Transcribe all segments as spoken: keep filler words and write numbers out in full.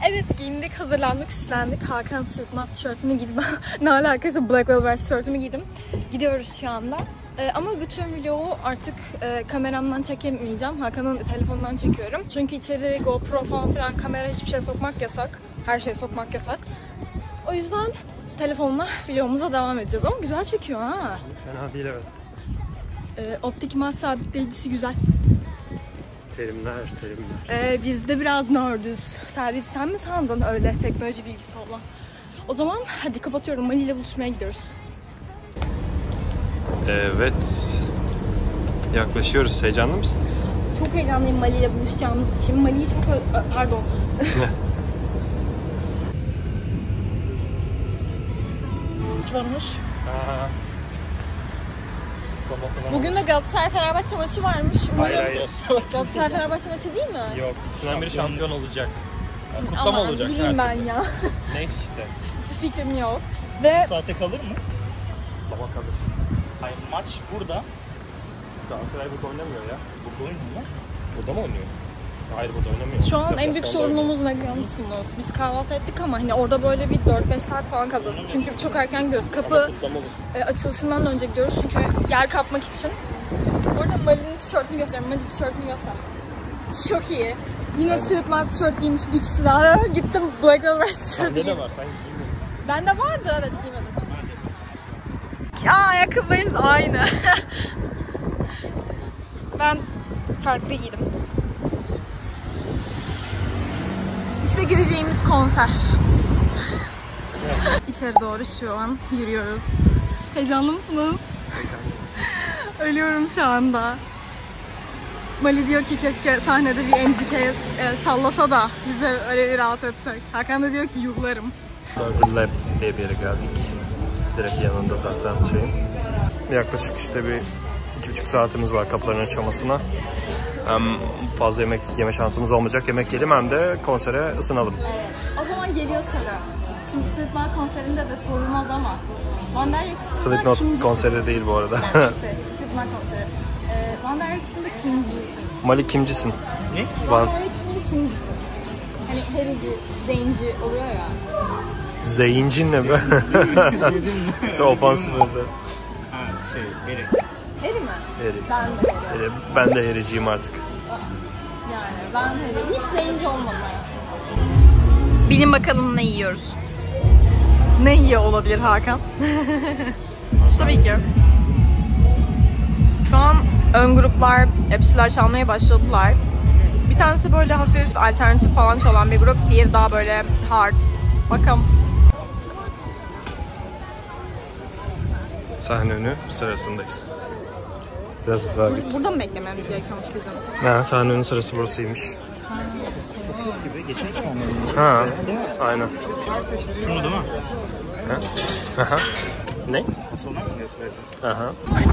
Evet, giyindik, hazırlandık, süslendik. Hakan Slipknot tişörtünü giydim. Ne alakası, Black Velvet tişörtümü giydim. Gidiyoruz şu anda. Ee, ama bütün vlogu artık e, kameramdan çekemeyeceğim. Hakan'ın telefonundan çekiyorum. Çünkü içeri GoPro falan filan, kamera, hiçbir şey sokmak yasak. Her şeyi sokmak yasak. O yüzden telefonla vlogumuza devam edeceğiz. Ama güzel çekiyor ha. Fena değil, evet. Ee, optik imaj sabitleyicisi güzel. Terimler, terimler. Ee, biz de biraz nerdüz. Sadece sen mi sandın öyle teknoloji bilgisi olan? O zaman hadi kapatıyorum. Mali ile buluşmaya gidiyoruz. Evet. Yaklaşıyoruz. Heyecanlı mısın? Çok heyecanlıyım Mali ile buluşacağımız için. Mali'yi çok... Pardon. Hiç varmış. Aha. Bugün de Galatasaray-Fenerbahçe maçı varmış. Hayır hayır. Galatasaray-Fenerbahçe maçı değil mi? Yok. İkisinden biri şampiyon olacak. Yani kutlama Aman, olacak. bileyim ben ya. Neyse işte. Hiç fikrim yok. Ve... Bu saate kalır mı? Baba kalır. Hayır, maç burada. Galatasaray burada oynamıyor ya. Burada oynuyor mu? Burada mı oynuyor? Hayır, burada oynamıyor. Şu an en büyük sorunumuz ne biliyor musunuz? Biz kahvaltı ettik ama hani orada böyle bir dört beş saat falan kalacağız. Çünkü çok erken gidiyoruz. Kapı e, açılışından önce gidiyoruz çünkü yer kapmak için. Orada Mali'nin tişörtünü göstereyim. Mali tişörtünü göster. Çok iyi. Yine Slipknot tişört giymiş bir kişi daha. Gittim Black Velvet tişörtü giydim. Bende de var, sen giymemişsin. Bende vardı, evet, giymedim. Aa, ayakkabılarınız aynı. Ben farklı giydim. İşte gideceğimiz konser. İçeri doğru şu an yürüyoruz. Heyecanlı mısınız? Ölüyorum şu anda. Mali diyor ki keşke sahnede bir M G K e, sallasa da biz de öyle bir rahat etsek. Hakan da diyor ki yuhlarım. Burger Lab diye bir yere geldik. Direkt yanında zaten şeyin. Yaklaşık işte bir iki buçuk saatimiz var kapıların açılmasına. Hem fazla yemek yeme şansımız olmayacak. Yemek yiyelim hem de konsere ısınalım. Evet. O zaman geliyor soru. Şimdi Slipknot konserinde de sorulmaz ama One Direction'da Slipknot kimcisin? konseri değil bu arada. Neyse, Slipknot konseri. Ee, One Direction'da kimcisiniz? Mali kimcisin? Ne? One Direction'da kimcisin? Hani herici, zenci oluyor ya. Zeyincin ne be? Çok ofansif oldu. Ha, şey, Eri. Eri mi? Eri. Ben de eri. Eri. Ben de ericiyim artık. Yani ben eri. Hiç zenci olmadım hayatımda. Bilin bakalım ne yiyoruz? Ne yiyor olabilir Hakan? Tabii ki. Şu an ön gruplar hep şeyler çalmaya başladılar. Bir tanesi böyle hafif alternatif falan çalan bir grup, diğeri daha böyle hard. Bakalım. Sahne önü sırasındayız. Biraz uzağa git. Burada mı beklememiz gerekiyormuş bizim? Ha, sahne önü sırası burasıymış. Çok gibi geçmiş sanırım. Ha, aynen. Şunu değil mi? Ha. Aha. Ne? Sonra mı göstereceğiz? Aha.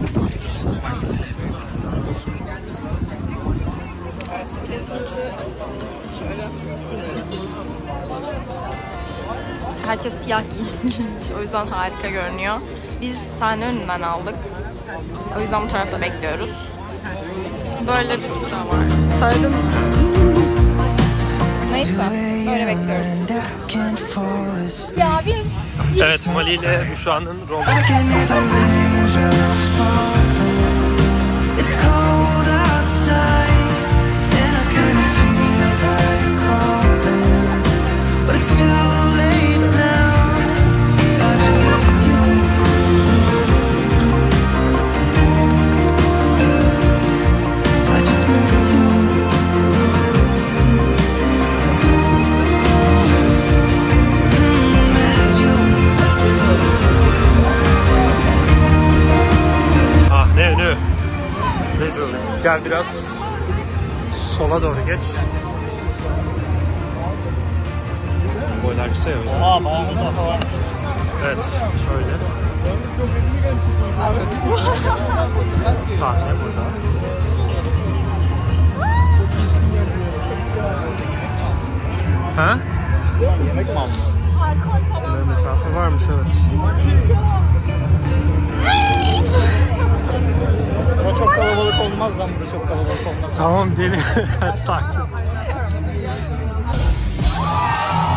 Herkes siyah giymiş, o yüzden harika görünüyor. Biz sahne önünden aldık. O yüzden bu tarafta bekliyoruz. Böyle bir sıra var. Söyledin mi? Neyse, böyle bekliyoruz. Ya bir... Evet, Mali ile Büşra'nın rol. Gel biraz sola doğru geç. Boylar kısa ya o yüzden. Aa, bayağı mesafe varmış. Evet, şöyle. Sahne burada. Ha? Yemek mi aldın? Böyle mesafe varmış, evet. Ama çok kalabalık olmaz lan, burada çok kalabalık olmaz. Tamam, deli. Sakin.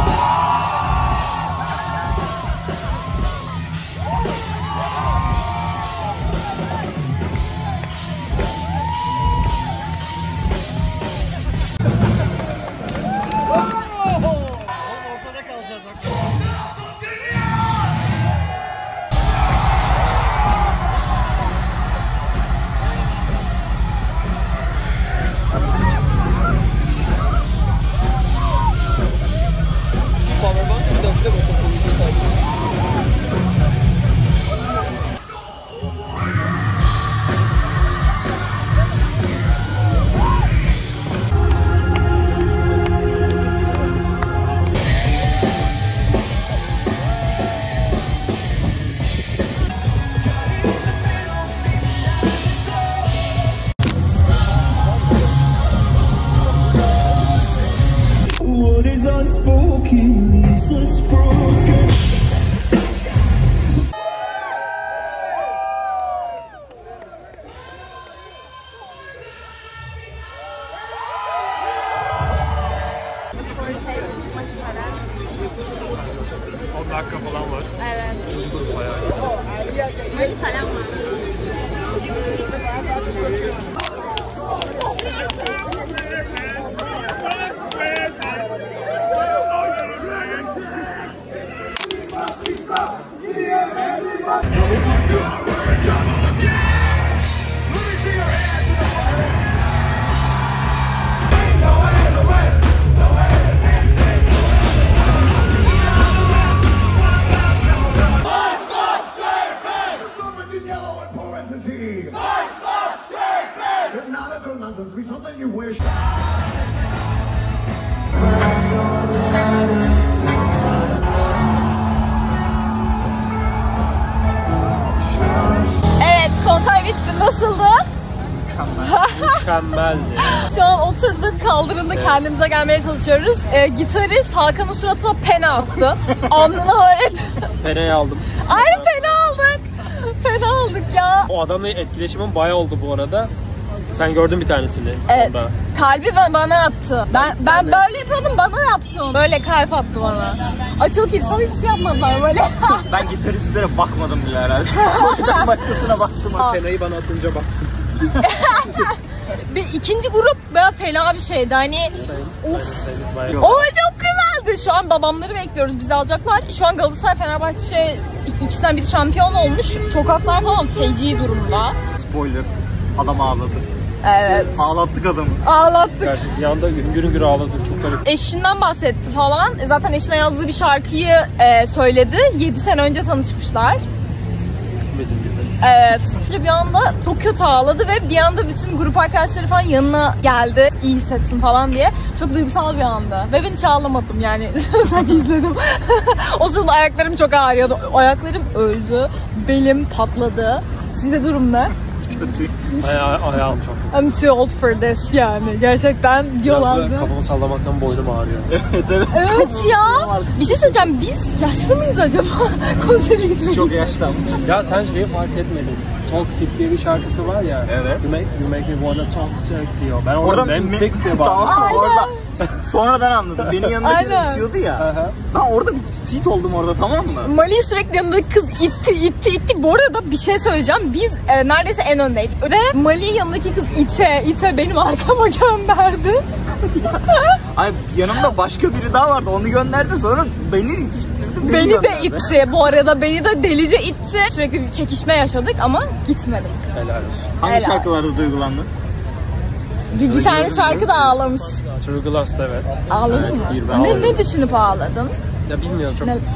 unspoken leaves us broken. on dakika falan var. Evet. Bayağı iyi. Böyle selam var. Be something you wish. Evet, konser bitti. Nasıldı? Mükemmeldi. Şu an oturduk, kaldırımda Evet. kendimize gelmeye çalışıyoruz. Ee, gitarist Hakan'ın suratına pena attı. Alnına öyle. Penayı aldım. Ay pena aldık. Pena aldık ya. O adamla etkileşimim bayağı oldu bu arada. Sen gördün bir tanesini Evet. sonra. Kalbi ben, bana attı. Ben ben böyle yapıyordum, bana yaptı. Böyle kalp attı bana. Ay çok iyi. Sana hiçbir şey yapmadılar böyle. Ben gitaristlere bakmadım bile herhalde. Oradan başkasına baktım. Aa. Penayı bana atınca baktım. Bir ikinci grup böyle fena bir şeydi. Hani of. Bayağı- O çok güzeldi. Şu an babamları bekliyoruz. Bizi alacaklar. Şu an Galatasaray, Fenerbahçe ikisinden biri şampiyon olmuş. Sokaklar falan feci durumda. Spoiler. Adam ağladı. Evet. Ağlattık adamı. Ağlattık. Gerçekten bir anda hüngür hüngür ağladı. Çok garip. Eşinden bahsetti falan. Zaten eşine yazdığı bir şarkıyı e, söyledi. yedi sene önce tanışmışlar. Bizim gibi. Evet. Bir anda çok kötü ağladı ve bir anda bütün grup arkadaşları falan yanına geldi. İyi hissetsin falan diye. Çok duygusal bir anda. Ve ben hiç ağlamadım yani. Sadece izledim. O sırada ayaklarım çok ağrıyordu. Ayaklarım öldü. Belim patladı. Sizde durum ne? Kötü. Aya ayağım çok. I'm too old for this yani. Gerçekten Biraz diyorlardı. da kafamı sallamaktan boynum ağrıyor. Evet evet. Evet ya. Bir şey söyleyeceğim. Biz yaşlı mıyız acaba? Konsere gitmek. Çok yaşlanmış. Ya sen şeyi fark etmedin. Toxic diye bir şarkısı var ya. Evet. You make, you make me wanna toxic diyor. Ben orada Orada memsik diye bağırdım. Tamam Aynen. orada. Sonradan anladım. Beni yanında Aynen. itiyordu ya. Aha. Ben orada bir tit oldum orada, tamam mı? Mali sürekli yanındaki kız itti itti itti. Bu arada bir şey söyleyeceğim. Biz e, neredeyse en öndeydik. Ve Mali yanındaki kız ite ite benim arkama gönderdi. Ay yanımda başka biri daha vardı. Onu gönderdi, sonra beni itiştirdi. Beni, Beni de gönderdi. itti. Bu arada beni de delice itti. Sürekli bir çekişme yaşadık ama gitmedim. Helal olsun. Hangi Helal. şarkılarda duygulandın? Bir, bir tane şarkı da ağlamış. True Glass'ta evet. Ağladın Evet, mı? bir ben Ne, ağladım. ne düşünüp ağladın? Ya bilmiyorum çok. Ne-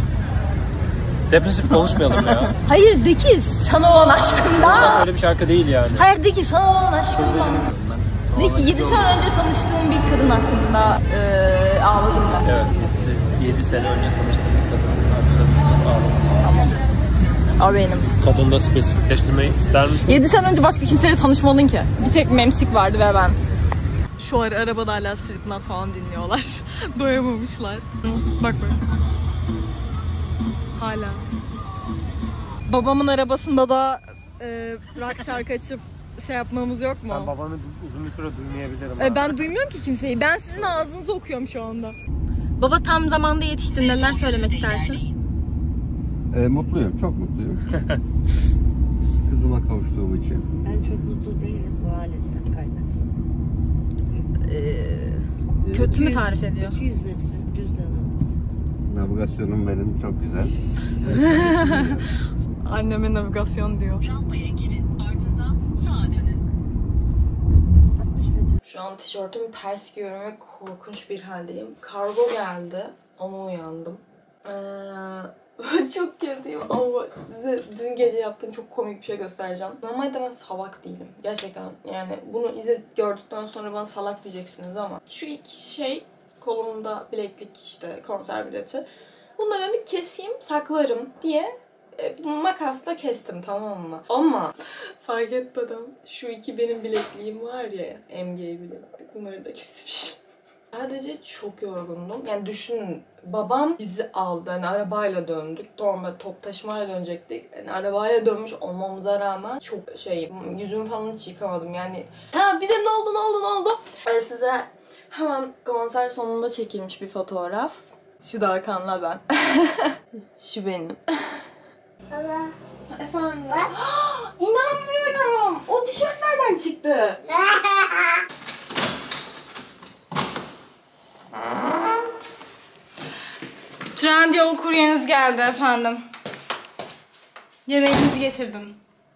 Depresif konuşmayalım ya. Hayır de ki sana olan aşkımdan. Öyle bir şarkı değil yani. Hayır de ki sana olan aşkımdan. De ki yedi sene önce tanıştığım bir kadın hakkında e, ağladım ben. Evet. yedi sene önce tanıştığım bir kadın hakkında düşünüp ağladım. O benim. Kadında spesifikleştirmeyi ister misin? yedi sene önce başka kimseyle tanışmadın ki. Bir tek Memsik vardı ve ben. Şu ara arabada hala Slipknot falan dinliyorlar. Doyamamışlar. Bak bak. Hala. Babamın arabasında da e, rock şarkı açıp şey yapmamız yok mu? Ben babanı uzun bir süre duymayabilirim. E, ben duymuyorum ki kimseyi. Ben sizin ağzınızı okuyorum şu anda. Baba tam zamanda yetiştin. Neler söylemek istersin? E, mutluyum, çok mutluyum. Kızıma kavuştuğum için. Ben çok mutlu değilim bu haletten kaynak. Ee, kötü mü tarif ediyor? iki yüz metre düzlem. Navigasyonum benim çok güzel. Anneme navigasyon diyor. Rampaya girin, ardından sağa dönün. altmış metre. Şu an tişörtümü ters giyiyorum ve korkunç bir haldeyim. Kargo geldi. Ona uyandım. Ee, çok kötüyüm ama size dün gece yaptığım çok komik bir şey göstereceğim. Normalde ben salak değilim. Gerçekten yani bunu izle gördükten sonra bana salak diyeceksiniz ama şu iki şey kolumda bileklik işte konser bileti. Bunları hani keseyim saklarım diye e, makasla kestim, tamam mı? Ama fark etmeden şu iki benim bilekliğim var ya, M G bileklik, bunları da kesmişim. Sadece çok yorgundum. Yani düşünün, babam bizi aldı. Hani arabayla döndük. Normal top taşımayla dönecektik. Yani arabayla dönmüş olmamıza rağmen çok şey, yüzümü falan hiç yıkamadım. Yani ha bir de ne oldu ne oldu ne oldu? Ee, size hemen konser sonunda çekilmiş bir fotoğraf. Şu da Hakan'la ben. Şu benim. Baba. Efendim? İnanmıyorum. O tişört nereden çıktı? Trendyol kuryeniz geldi efendim. Yemeğinizi getirdim.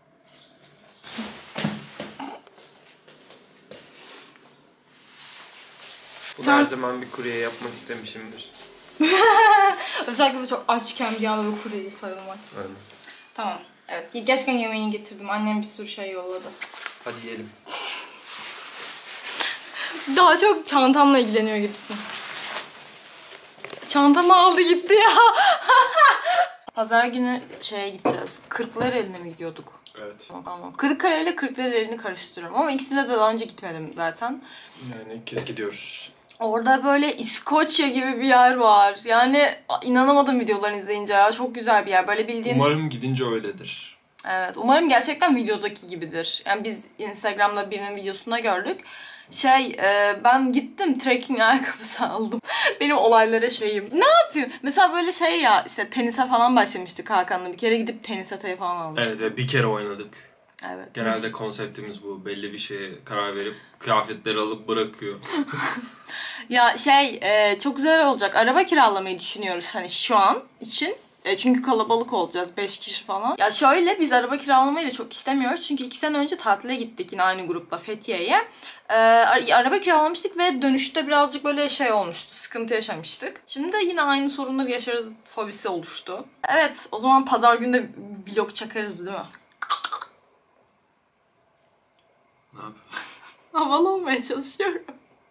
Bunu Sen... her zaman bir kurye yapmak istemişimdir. Özellikle çok açken bir anda bu kuryeyi sarılmak. Aynen. Tamam. Evet. Gerçekten yemeğini getirdim. Annem bir sürü şey yolladı. Hadi yiyelim. Daha çok çantamla ilgileniyor gibisin. Çantamı aldı gitti ya. Pazar günü şeye gideceğiz. Kırklareli'ne mi gidiyorduk? Evet. Tamam. Kırıkkale ile Kırklareli'ni karıştırıyorum. Ama ikisine de daha önce gitmedim zaten. Yani ilk kez gidiyoruz. Orada böyle İskoçya gibi bir yer var. Yani inanamadım videolarını izleyince ya. Çok güzel bir yer. Böyle bildiğin... Umarım gidince öyledir. Evet. Umarım gerçekten videodaki gibidir. Yani biz Instagram'da birinin videosunda gördük. Şey, e, ben gittim trekking ayakkabısı aldım. Benim olaylara şeyim. Ne yapıyor? Mesela böyle şey ya, işte tenise falan başlamıştık Hakan'la. Bir kere gidip tenis atayı falan almıştık. Evet, bir kere oynadık. Evet. Genelde konseptimiz bu. Belli bir şeye karar verip kıyafetleri alıp bırakıyor. Ya şey, e, çok güzel olacak. Araba kiralamayı düşünüyoruz hani şu an için. E, çünkü kalabalık olacağız. beş kişi falan. Ya şöyle, biz araba kiralamayı da çok istemiyoruz. Çünkü iki sene önce tatile gittik yine aynı grupla Fethiye'ye. E, araba kiralamıştık ve dönüşte birazcık böyle şey olmuştu. Sıkıntı yaşamıştık. Şimdi de yine aynı sorunları yaşarız fobisi oluştu. Evet, o zaman pazar günü de vlog çakarız değil mi? Ne yapayım? Havalı olmaya çalışıyorum.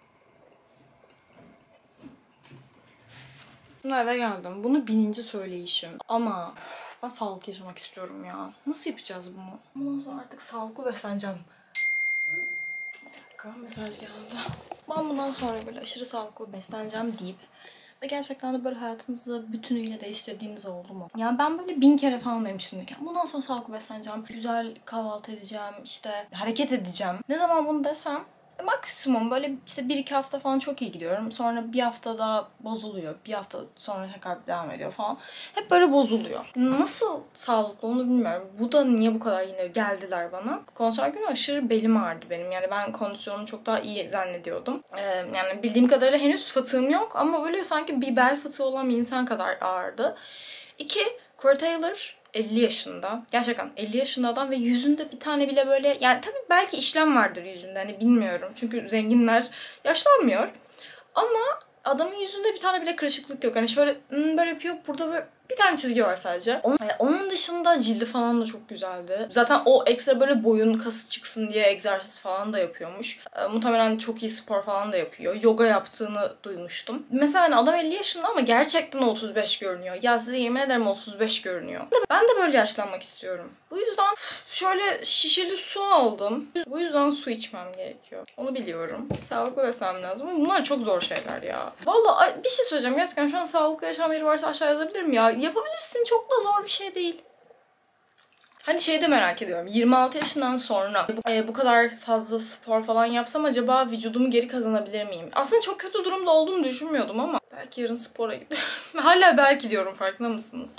Şimdi eve geldim. Bunu bininci söyleyişim. Ama ben sağlıklı yaşamak istiyorum ya. Nasıl yapacağız bunu? Bundan sonra artık sağlıklı besleneceğim. Bir dakika, mesaj geldi. Ben bundan sonra böyle aşırı sağlıklı besleneceğim deyip ve gerçekten de böyle hayatınızı bütünüyle değiştirdiğiniz oldu mu? Yani ben böyle bin kere falan demiştim. Bundan sonra sağlıklı besleneceğim, güzel kahvaltı edeceğim, işte hareket edeceğim. Ne zaman bunu desem maksimum böyle işte bir iki hafta falan çok iyi gidiyorum. Sonra bir hafta daha bozuluyor. Bir hafta sonra tekrar devam ediyor falan. Hep böyle bozuluyor. Nasıl sağlıklı onu bilmiyorum. Bu da niye bu kadar yine geldiler bana. Konser günü aşırı belim ağrıdı benim. Yani ben kondisyonumu çok daha iyi zannediyordum. Ee, yani bildiğim kadarıyla henüz fıtığım yok. Ama böyle sanki bir bel fıtığı olan bir insan kadar ağrıdı. İki, Corey Taylor elli yaşında. Gerçekten elli yaşında adam ve yüzünde bir tane bile böyle, yani tabii belki işlem vardır yüzünde, hani bilmiyorum. Çünkü zenginler yaşlanmıyor. Ama adamın yüzünde bir tane bile kırışıklık yok. Hani şöyle böyle yapıyor, burada böyle bir tane çizgi var sadece. Onun, yani onun dışında cildi falan da çok güzeldi. Zaten o ekstra böyle boyun kası çıksın diye egzersiz falan da yapıyormuş. E, muhtemelen çok iyi spor falan da yapıyor. Yoga yaptığını duymuştum. Mesela hani adam elli yaşında ama gerçekten otuz beş görünüyor. Ya size yemin ederim otuz beş görünüyor. Ben de böyle yaşlanmak istiyorum. Bu yüzden şöyle şişeli su aldım. Bu yüzden su içmem gerekiyor. Onu biliyorum. Sağlıklı beslenmem lazım. Bunlar çok zor şeyler ya. Vallahi bir şey söyleyeceğim. Gerçekten şu an sağlıklı yaşam biri varsa aşağı yazabilirim ya. Yapabilirsin. Çok da zor bir şey değil. Hani şeyi de merak ediyorum. yirmi altı yaşından sonra bu, e, bu kadar fazla spor falan yapsam acaba vücudumu geri kazanabilir miyim? Aslında çok kötü durumda olduğumu düşünmüyordum ama belki yarın spora giderim. Hala belki diyorum, farkında mısınız?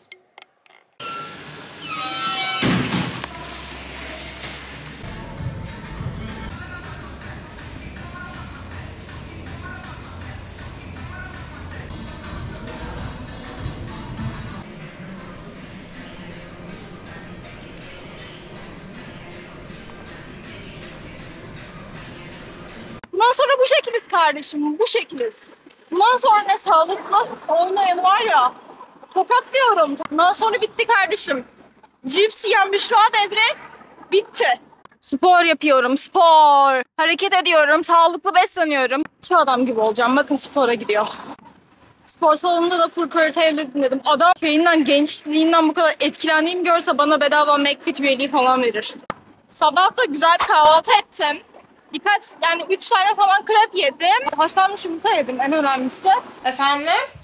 Bundan sonra bu şekiliz kardeşim, bu şekiliz. Bundan sonra ne sağlıklı olmayan var ya, tokatlıyorum. Bundan sonra bitti kardeşim. Cips yiyen Büşra devre bitti. Spor yapıyorum, spor. Hareket ediyorum, sağlıklı besleniyorum. Şu adam gibi olacağım, bakın spora gidiyor. Spor salonunda da full Corey Taylor dinledim. Adam şeyinden, gençliğinden bu kadar etkilendiğimi görse bana bedava McFit üyeliği falan verir. Sabah da güzel bir kahvaltı ettim. birkaç yani üç tane falan krep yedim. Haşlanmış yumurta yedim en önemlisi. Efendim?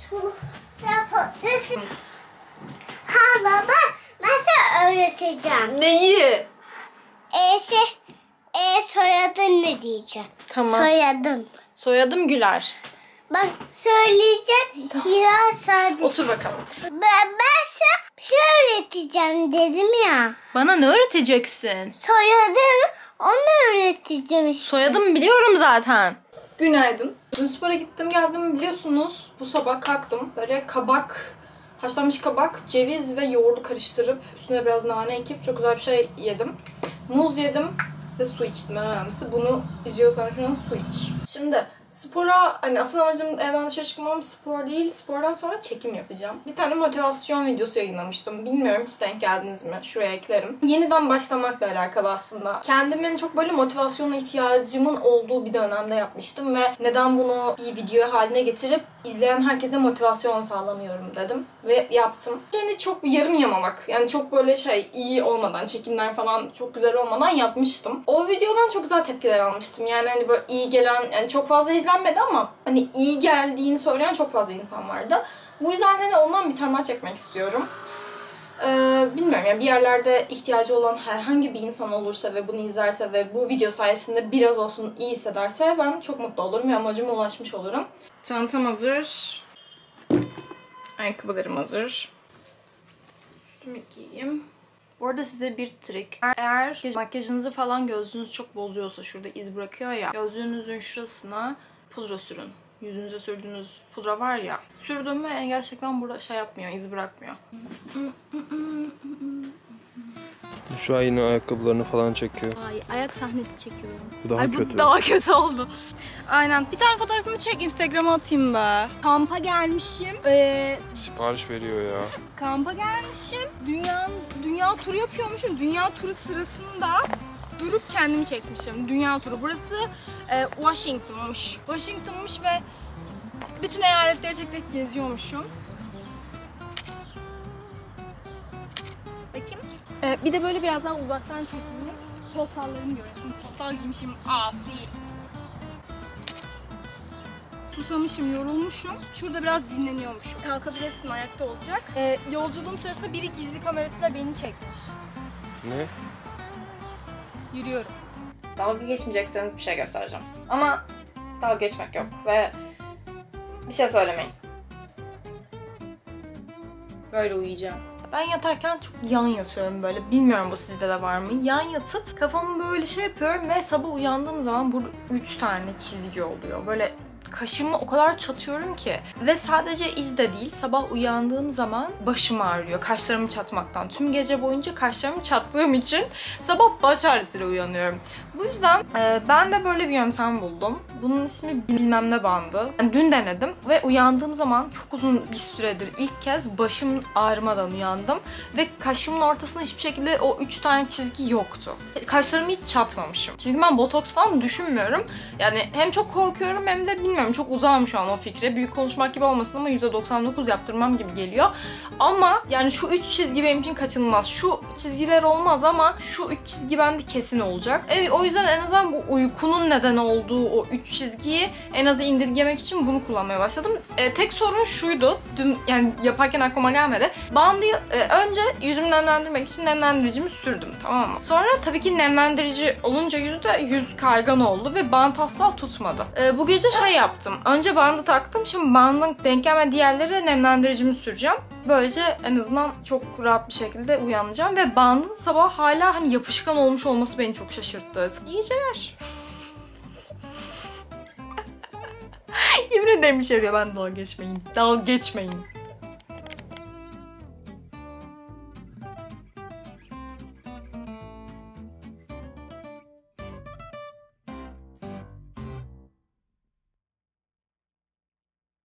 Hala ben, ben sana öğreteceğim. Neyi? E, şey, e, soyadın ne diyeceğim? Tamam. Soyadım. Soyadım Güler. Bak söyleyeceğim. Ya sadece. Otur bakalım. Ben, ben sana bir şey öğreteceğim dedim ya. Bana ne öğreteceksin? Soyadım, onu öğreteceğim işte. Soyadımı biliyorum zaten. Günaydın. Dün spora gittim geldim biliyorsunuz. Bu sabah kalktım. Böyle kabak, haşlanmış kabak, ceviz ve yoğurdu karıştırıp üstüne biraz nane ekip çok güzel bir şey yedim. Muz yedim ve su içtim en önemlisi. Bunu izliyorsan şu an su iç. Şimdi spora, hani asıl amacım evden dışarı çıkmam spor değil. Spordan sonra çekim yapacağım. Bir tane motivasyon videosu yayınlamıştım. Bilmiyorum hiç denk geldiniz mi? Şuraya eklerim. Yeniden başlamakla alakalı aslında. Kendimin çok böyle motivasyona ihtiyacımın olduğu bir dönemde yapmıştım ve neden bunu bir video haline getirip izleyen herkese motivasyon sağlamıyorum dedim. Ve yaptım. Yani çok yarım yamamak. Yani çok böyle şey iyi olmadan, çekimler falan çok güzel olmadan yapmıştım. O videodan çok güzel tepkiler almıştım. Yani hani böyle iyi gelen, yani çok fazla izlenmedi ama hani iyi geldiğini söyleyen çok fazla insan vardı. Bu yüzden de ondan bir tane daha çekmek istiyorum. Ee, bilmiyorum yani bir yerlerde ihtiyacı olan herhangi bir insan olursa ve bunu izlerse ve bu video sayesinde biraz olsun iyi hissederse ben çok mutlu olurum ve amacıma ulaşmış olurum. Çantam hazır. Ayakkabılarım hazır. Üstümü giyeyim. Bu arada size bir trik. Eğer makyajınızı falan gözlüğünüz çok bozuyorsa, şurada iz bırakıyor ya, gözlüğünüzün şurasına pudra sürün. Yüzünüze sürdüğünüz pudra var ya. Sürdüm ve gerçekten burada şey yapmıyor, iz bırakmıyor. Şu an yine ayakkabılarını falan çekiyor. Ay, ayak sahnesi çekiyorum. Bu daha Ay, kötü. Bu daha kötü oldu. Aynen. Bir tane fotoğrafımı çek, Instagram'a atayım be. Kampa gelmişim. Ee, Sipariş veriyor ya. kampa gelmişim. Dünya, dünya turu yapıyormuşum. Dünya turu sırasında durup kendimi çekmişim. Dünya turu. Burası e, Washington'mış. Washington'mış ve bütün eyaletleri tek tek geziyormuşum. Bakayım. Ee, bir de böyle biraz daha uzaktan çekilmiş. Postallarımı görüyorsun. Postal giymişim. Asi. Susamışım, yorulmuşum. Şurada biraz dinleniyormuşum. Kalkabilirsin, ayakta olacak. Ee, yolculuğum sırasında biri gizli kamerasıyla beni çekmiş. Ne? Yürüyorum. Dalga geçmeyecekseniz bir şey göstereceğim. Ama dalga geçmek yok ve bir şey söylemeyin. Böyle uyuyacağım. Ben yatarken çok yan yatıyorum böyle. Bilmiyorum bu sizde de var mı? Yan yatıp kafamı böyle şey yapıyorum ve sabah uyandığım zaman burada üç tane çizgi oluyor. Böyle kaşımı o kadar çatıyorum ki. Ve sadece iz de değil, sabah uyandığım zaman başım ağrıyor kaşlarımı çatmaktan. Tüm gece boyunca kaşlarımı çattığım için sabah baş ağrısıyla uyanıyorum. Bu yüzden e, ben de böyle bir yöntem buldum. Bunun ismi bilmem ne bandı. Yani dün denedim ve uyandığım zaman çok uzun bir süredir ilk kez başımın ağrımadan uyandım. Ve kaşımın ortasında hiçbir şekilde o üç tane çizgi yoktu. Kaşlarımı hiç çatmamışım. Çünkü ben botoks falan düşünmüyorum. Yani hem çok korkuyorum hem de bilmiyorum, çok uzağım şu an o fikre. Büyük konuşmak gibi olmasın ama yüzde doksan dokuz yaptırmam gibi geliyor. Ama yani şu üç çizgi benim için kaçınılmaz. Şu çizgiler olmaz ama şu üç çizgi bende kesin olacak. Evet, o yüzden en azından bu uykunun neden olduğu o üç çizgiyi en azı indirgemek için bunu kullanmaya başladım. Ee, tek sorun şuydu. Dün yani yaparken aklıma gelmedi. Bandı e, önce yüzümü nemlendirmek için nemlendiricimi sürdüm, tamam mı? Sonra tabii ki nemlendirici olunca yüzde yüz kaygan oldu ve bant asla tutmadı. Ee, bu gece şey yaptım. Önce bandı taktım. Şimdi bandın denk gelmediği yerlere nemlendiricimi süreceğim. Böylece en azından çok rahat bir şekilde uyanacağım ve bandın sabah hala hani yapışkan olmuş olması beni çok şaşırttı. İyi geceler. Yemin ederim işe yarıyor. Ben dalga geçmeyin. Dalga geçmeyin.